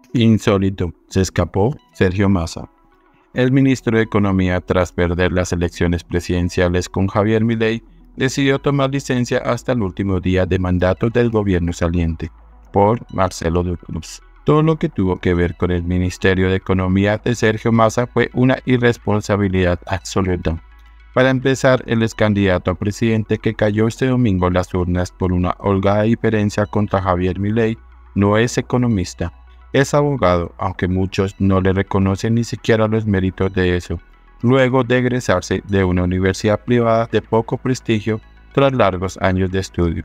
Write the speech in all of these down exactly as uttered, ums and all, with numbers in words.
Insólito, se escapó Sergio Massa. El ministro de Economía, tras perder las elecciones presidenciales con Javier Milei, decidió tomar licencia hasta el último día de mandato del gobierno saliente, por Marcelo Dubos. Todo lo que tuvo que ver con el Ministerio de Economía de Sergio Massa fue una irresponsabilidad absoluta. Para empezar, el ex candidato a presidente que cayó este domingo en las urnas por una holgada diferencia contra Javier Milei no es economista. Es abogado, aunque muchos no le reconocen ni siquiera los méritos de eso, luego de egresarse de una universidad privada de poco prestigio tras largos años de estudio.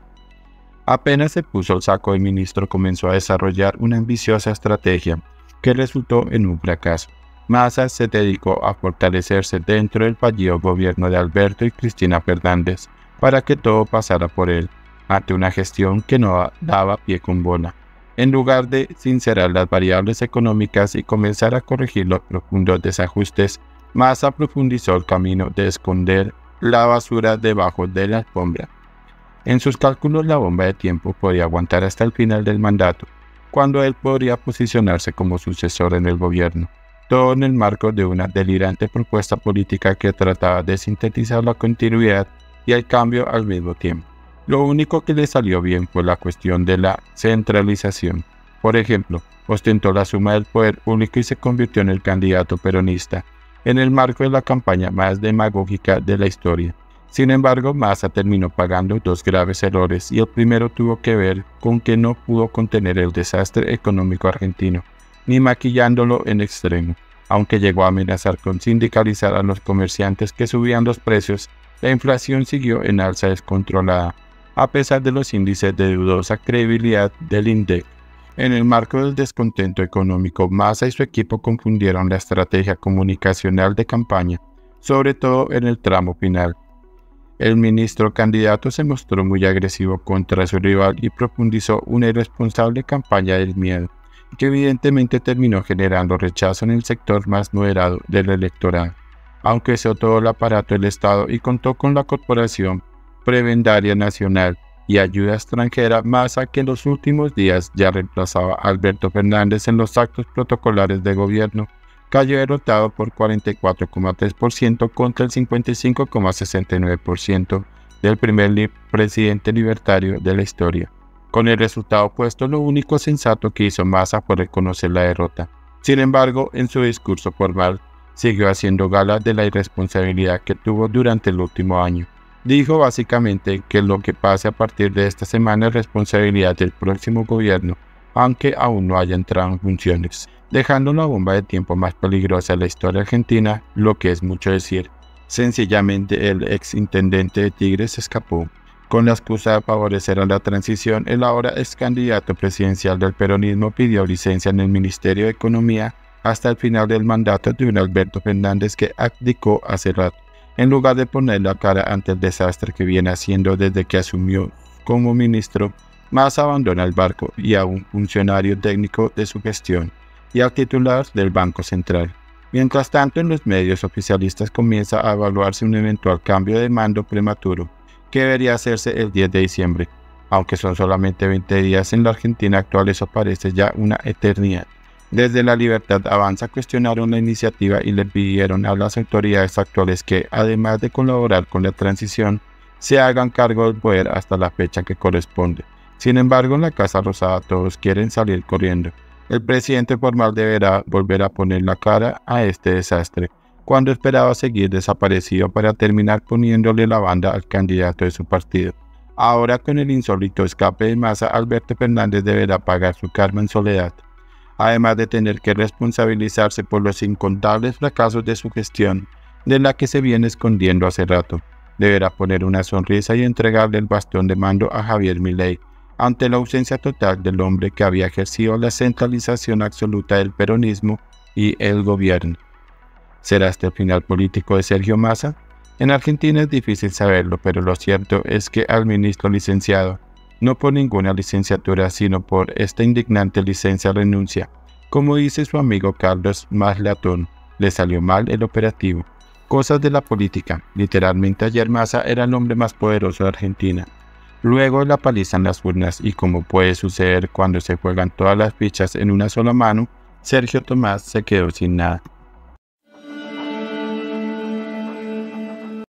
Apenas se puso el saco de ministro, comenzó a desarrollar una ambiciosa estrategia que resultó en un fracaso. Massa se dedicó a fortalecerse dentro del fallido gobierno de Alberto y Cristina Fernández para que todo pasara por él, ante una gestión que no daba pie con bola. En lugar de sincerar las variables económicas y comenzar a corregir los profundos desajustes, Massa profundizó el camino de esconder la basura debajo de la alfombra. En sus cálculos, la bomba de tiempo podía aguantar hasta el final del mandato, cuando él podría posicionarse como sucesor en el gobierno, todo en el marco de una delirante propuesta política que trataba de sintetizar la continuidad y el cambio al mismo tiempo. Lo único que le salió bien fue la cuestión de la centralización. Por ejemplo, ostentó la suma del poder público y se convirtió en el candidato peronista, en el marco de la campaña más demagógica de la historia. Sin embargo, Massa terminó pagando dos graves errores, y el primero tuvo que ver con que no pudo contener el desastre económico argentino, ni maquillándolo en extremo. Aunque llegó a amenazar con sindicalizar a los comerciantes que subían los precios, la inflación siguió en alza descontrolada, a pesar de los índices de dudosa credibilidad del INDEC. En el marco del descontento económico, Massa y su equipo confundieron la estrategia comunicacional de campaña, sobre todo en el tramo final. El ministro candidato se mostró muy agresivo contra su rival y profundizó una irresponsable campaña del miedo, que evidentemente terminó generando rechazo en el sector más moderado del electorado. Aunque usó todo el aparato del Estado y contó con la Corporación Prebendaria Nacional y ayuda extranjera, Massa, que en los últimos días ya reemplazaba a Alberto Fernández en los actos protocolares de gobierno, cayó derrotado por cuarenta y cuatro coma tres por ciento contra el cincuenta y cinco coma sesenta y nueve por ciento del primer li presidente libertario de la historia. Con el resultado opuesto, lo único sensato que hizo Massa fue reconocer la derrota. Sin embargo, en su discurso formal, siguió haciendo gala de la irresponsabilidad que tuvo durante el último año. Dijo básicamente que lo que pase a partir de esta semana es responsabilidad del próximo gobierno, aunque aún no haya entrado en funciones, dejando la bomba de tiempo más peligrosa de la historia argentina, lo que es mucho decir. Sencillamente, el ex intendente de Tigre se escapó. Con la excusa de favorecer a la transición, el ahora ex candidato presidencial del peronismo pidió licencia en el Ministerio de Economía hasta el final del mandato de un Alberto Fernández que abdicó hace rato. En lugar de poner la cara ante el desastre que viene haciendo desde que asumió como ministro, Massa abandona el barco y a un funcionario técnico de su gestión y al titular del Banco Central. Mientras tanto, en los medios oficialistas comienza a evaluarse un eventual cambio de mando prematuro, que debería hacerse el diez de diciembre. Aunque son solamente veinte días en la Argentina actual, eso parece ya una eternidad. Desde La Libertad Avanza cuestionaron la iniciativa y le pidieron a las autoridades actuales que, además de colaborar con la transición, se hagan cargo del poder hasta la fecha que corresponde. Sin embargo, en la Casa Rosada todos quieren salir corriendo. El presidente formal deberá volver a poner la cara a este desastre, cuando esperaba seguir desaparecido para terminar poniéndole la banda al candidato de su partido. Ahora, con el insólito escape de Massa, Alberto Fernández deberá pagar su karma en soledad, además de tener que responsabilizarse por los incontables fracasos de su gestión, de la que se viene escondiendo hace rato. Deberá poner una sonrisa y entregarle el bastón de mando a Javier Milei, ante la ausencia total del hombre que había ejercido la centralización absoluta del peronismo y el gobierno. ¿Será este el final político de Sergio Massa? En Argentina es difícil saberlo, pero lo cierto es que al ministro licenciado, no por ninguna licenciatura, sino por esta indignante licencia renuncia, como dice su amigo Carlos Maslatón, le salió mal el operativo. Cosas de la política. Literalmente ayer Massa era el hombre más poderoso de Argentina. Luego la paliza en las urnas y, como puede suceder cuando se juegan todas las fichas en una sola mano, Sergio Tomás se quedó sin nada.